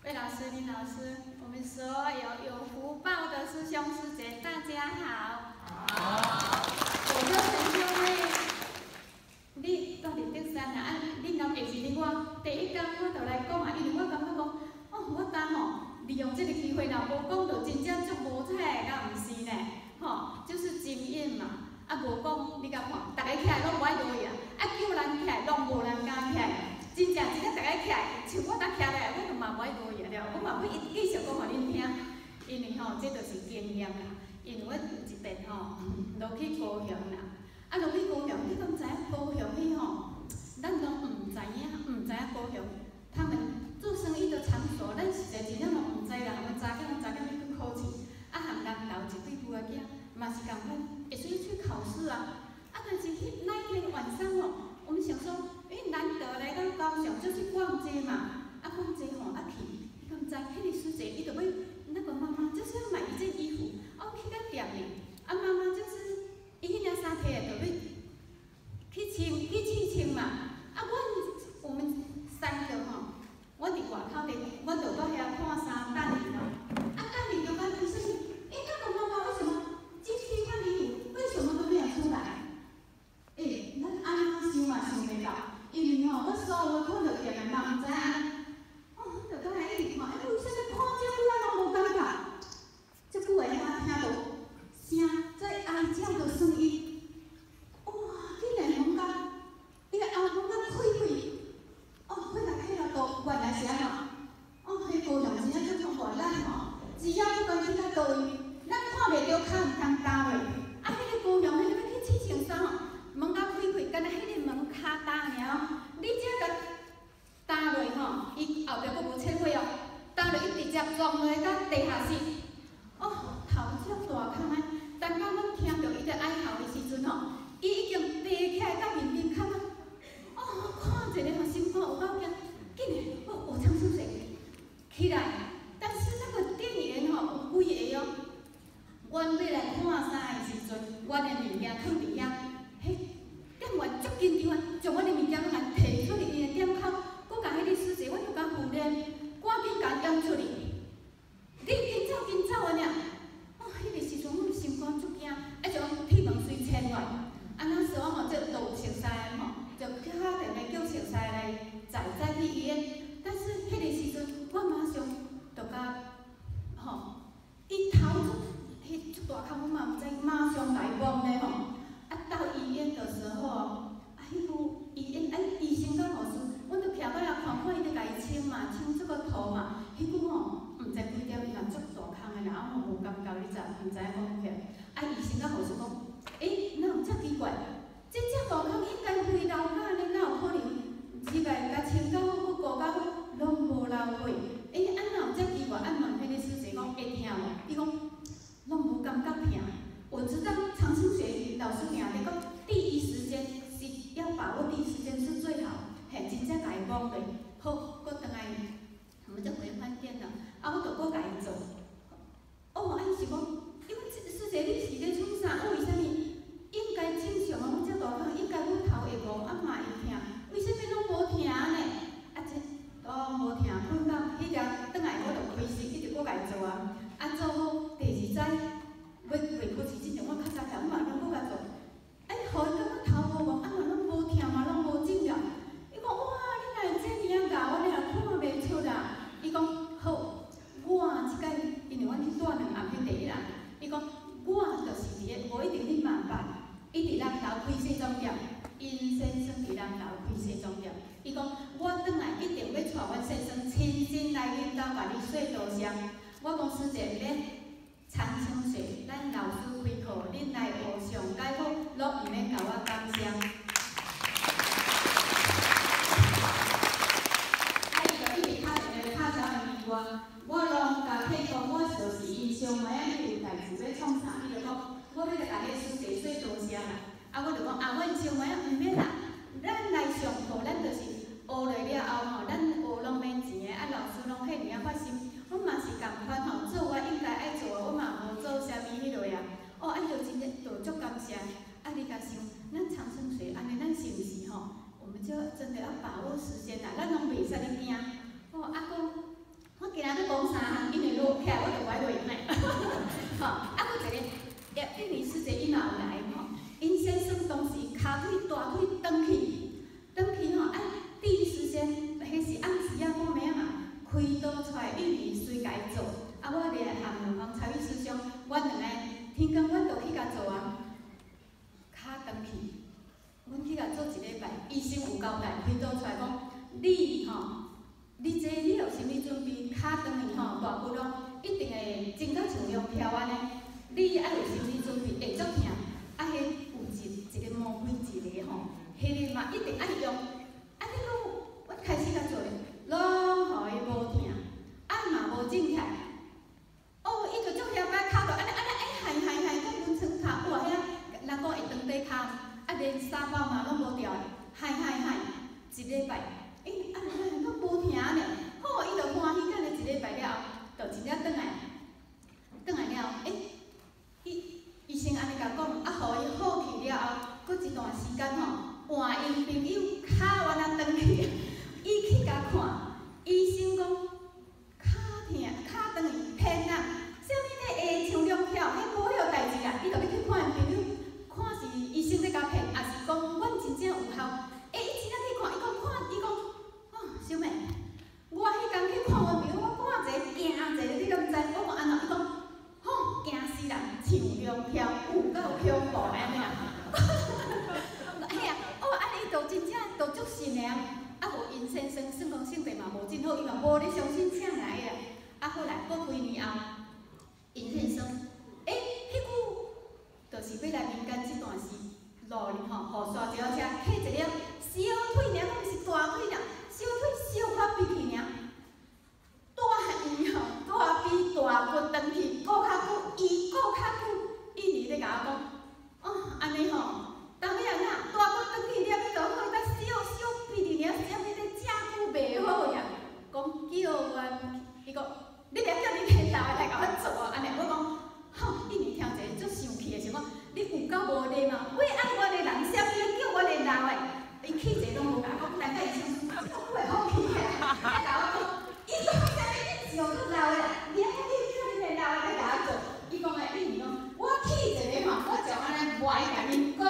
魏老师、林老师，我们所有有福报的师兄师姐，大家好。好。我说陈兄妹，你到底登山啊？你今下时哩，我第一天我就来讲啊，因为我感觉讲，我当利用这个机会，若无讲就真正足无彩的，敢毋是呢？就是经验嘛。无讲，你甲看，大家起来拢无爱落去啊，叫人起来拢无人敢起来。 真正大家起来，像我搭起来，我就嘛无爱落去了，我嘛要继续讲互恁听，因为这就是经验啦。因为我有一遍落去高雄啦，落去高雄，你敢知影高雄迄咱拢毋知影高雄，他们做生意的场所，咱实在真正拢毋知啦。我早间要去考试，含人头一对母仔囝，嘛是共款，会需要去考试啊。但是那一天晚上我们想说。 难得来到高雄，就去逛街嘛。逛街去，你敢知？迄个师姐，伊就要那个妈妈就是要买一件衣服，去个店里，妈妈就是伊迄领衫摕来就要去试穿嘛。我们三个我伫外口咧，我就到遐看衫等伊咯。等伊就讲为什么？那个妈妈为什么进去看衣服，为什么都没有出来？咱安怎想嘛想袂到。 因为我所有看到店的嘛，毋知影，就倒来一直看，为什么看遮久啊拢无感觉？遮久的听到声在哀叫的声音，哇！竟然门甲，伊个后门甲开开，开来开了都原来是安怎？迄高雄真正足通咱只要不管去到倒位，咱看袂到脚毋通踏落。迄个高雄，迄个要去试穿衫门甲开开，干那迄个门骹踏尔。 你只甲踏落伊后壁佫无切火踏落伊直接撞落到地下室。头足大空的，等到阮听到伊在哀嚎的时阵伊已经爬起来到面面看看一个心肝有够惊，竟然我长生水起来，但是那个店员有几个阮要来看衫的时阵，阮的物件放伫遐，店员足紧张将阮的物件还摕出去伊的店口，佫甲迄个师姐，阮就甲扶连，赶紧甲扬出去。你紧走安尼迄个时阵阮心肝足惊，将铁门随牵落。那时候就都有熟悉的就敲电话叫熟悉来载去医院。但是迄个时阵，我马上就甲伊头足大空，我嘛毋知，马上来望咧到医院的时候，迄个医院医生甲护士，阮就徛到遐看伊咧甲伊称嘛，称这个头嘛，迄个毋知几点，伊若足大空的啦，无感觉，你知毋知讲起？医生甲护士讲，哪有遮奇怪？遮大空应该飞流甲呢，哪有可能？只个甲称到好，佫顾到好，拢无流血。哪有遮奇怪？问迄个师姐讲会疼无？伊讲拢无感觉疼。 我知道长青学老师讲，你讲第一时间是要把握第一时间是最好，真正甲伊讲的，好，佫倒来，我们就回饭店了。我就佫甲伊做。伊是讲，因为师姐你是咧创啥？为什么应该正常啊？阮遮大空应该阮头会摸，嘛会疼，为什么拢无疼呢？无疼，困到迄个倒来我就开始一直佫甲伊做啊。做好第二载。 要袂考试之前，我较早条，我嘛拢佫甲做。互伊感觉头无摸，嘛拢无疼嘛，拢无肿了。伊讲哇，你哪会这么教？我俩看袂出啦。伊讲好，我即摆因为阮去住2暗迄第一啦。伊讲我就是伫个，无一定你慢办，伊伫南投开西装店，因先生伫南投开西装店。伊讲我转来一定要带阮先生亲身来恁兜甲你说多谢。我讲师姐咧。 长青水，咱老师开课，恁来学上解好，乐意咧甲我感谢。就因为他一个拍照的意外，我拢甲配讲，我就是因上尾迄件代志要创啥，伊就讲，我要甲迄师姐说多谢啦。我就讲，阮上尾毋免啦，咱来上课，咱就是学落了后咱学拢免钱的，老师拢遐尔发心。 我嘛是共款做我应该爱做的，我嘛无做啥物迄落啊。就真正就足感谢。你甲想，咱长生水安尼，咱是毋是我们就真的要把握时间啦，咱拢袂使咧惊。我今仔要讲3项，因为落起来我就拐落来。吼，搁一个，印尼师姐伊嘛有来吼，因先生当时骹腿大腿转去吼，第一时间，迄是暗时啊，我妹嘛开刀出来，印尼随家做，我咧含两方参与师兄，阮两个天光阮就去甲做啊，骹转去，阮去甲做1礼拜，医生有交代，开刀出来讲，你有心理准备，骹转去吼，大骨咯，一定会真甲像用跳安尼，你爱有心理准备，会足疼，迄有一个毛病一个吼，迄个嘛一定爱用。你讲，我开始甲做咧，拢互伊无疼，嘛无正起来。伊就足遐摆骹着安尼，海，讲阮床骹，哇遐，人讲会长底骹，连沙包嘛拢无掉，海，1礼拜，拢无疼咧。好，伊就欢喜，干咧1礼拜了后，就真正转来了后，医生安尼甲讲，互伊好去了后，搁一段时间吼，换因朋友骹原来转去，伊去甲看，医生讲骹疼，骹转去骗人，啥物咧会像龙跳，迄无迄个代志啦，伊就要去看因朋友，看是医生在甲骗，还是讲阮真正有效？伊真正去看，伊讲，小妹，我迄天去看阮朋友，我看者惊者，你敢知？我讲安怎？伊讲，惊死人，像龙跳，有够恐怖安尼啊！嘿啊，安尼就真正就足信的啊！无因先生算讲性病嘛无真好，伊嘛无咧相信请来的。后来过几年后，因先生，迄句就是要来民间这段路哩吼，互沙石车客一个小腿尔，毋是大腿尔，小腿小可比去尔，大伊吼，大比大骨转去，骨较久，伊骨较久，印尼咧甲我讲，安尼吼。当然啦，大骨转去了，你就好甲小屁哩尔，啥物咧食久袂好呀？讲叫阮，伊讲，你连叫你领导来甲我做啊？安尼我讲，印尼听者足生气的，想讲你有够无礼貌，为爱我的人，啥物咧叫我领导的？伊气者拢无甲我讲，大概伊想，我会好气的，来甲我讲，伊讲啥物你是有够老的啦，连叫你领导的来甲我做，伊讲印尼讲，我气者咧吼，我就安尼歪甲伊讲。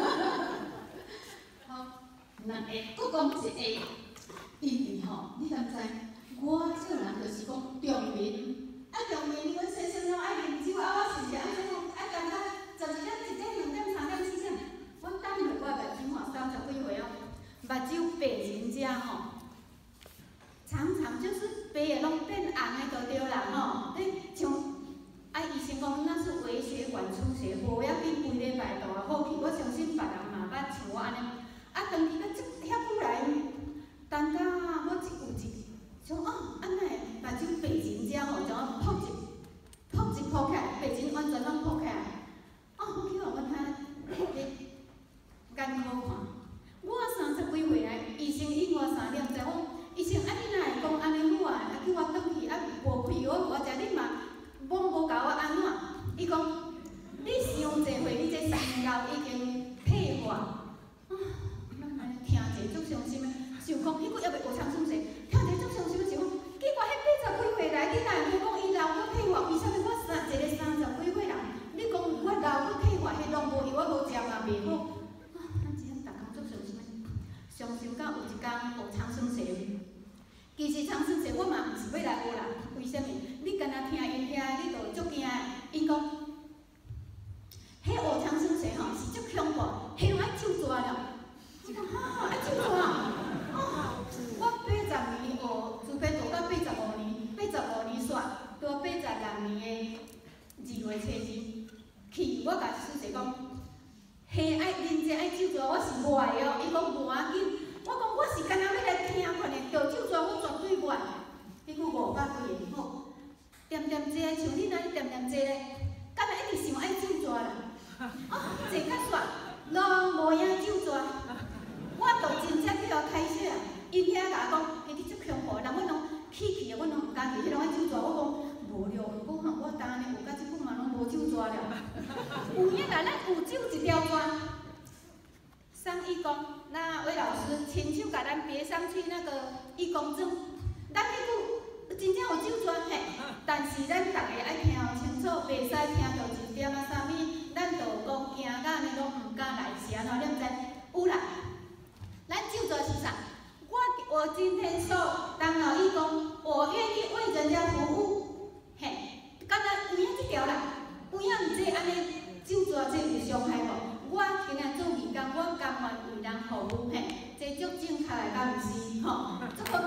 咱会搁讲一个，因为吼，你敢知？我这个人就是讲重民，重民，阮先生拢爱啉酒，我是安怎讲？感觉12点、1点、2点、3点、4点，阮等落我目睭吼30几岁啊，目睭白人遮吼，常常就是白的拢变红的就对啦吼。你像医生讲那是微血管出血，无要紧，规礼拜就会好去。我相信别人嘛捌像我安尼。当时咱遐久来，等到我有一想安尼目睭白人遮吼，就扑起来，白人完全拢扑起来。我去互阮遐眼科看，我30几岁来，医生以我3点钟，医生你哪会讲安尼好啊？叫我转去无开药，我食你嘛，无甲我安怎？伊讲你伤济岁，你这3年后已经退化。听者足伤心的，想讲迄个还袂学长算者，听者足伤心的，想讲奇怪，迄80几岁来，你哪会讲伊老搁退化？为啥物我一个30几岁人，你讲我老搁退化，迄拢无药，我无食嘛袂好。咱真正逐工足伤心的，伤心到有一天学长算者，其实长算者我嘛毋是要来学人，为啥物？你敢若听因遐，你就足惊的。因讲，迄学长算者吼是足恐怖，迄拢爱手抓了。爱怎做啊？我80年学自备读到85年煞，到86年的2月初2去，我甲师姐讲，爱恁这爱手抓，我是袂哦。伊讲无要紧，我讲我是干那要来听款的，着手抓我绝对袂。迄句500几个好，点点坐，像你安尼点点坐咧，敢若一直想爱手抓啦？坐较煞，拢无影手抓。我就真正去互开小，因遐甲我讲，迄你足恐怖，人阮拢去啊，阮拢毋敢去，迄拢爱手抓。我讲无了，我当安尼有甲即久嘛拢无手抓了。有影啦，咱有手一条抓。上义工，那魏老师亲手甲咱别上去那个义工证，咱迄句真正有手但是咱大家爱听清楚，袂使听到一点啊啥物，咱就讲惊到安尼拢毋敢来是安怎？你毋知？有啦，咱就做是啥？我今天说，当老义工，我愿意为人家服务，嘿，敢若有影即条啦，有影毋这安尼就做这有伤害无？我今日做义工，我甘愿为人服务，嘿，这足正确来，敢毋是？吼，足好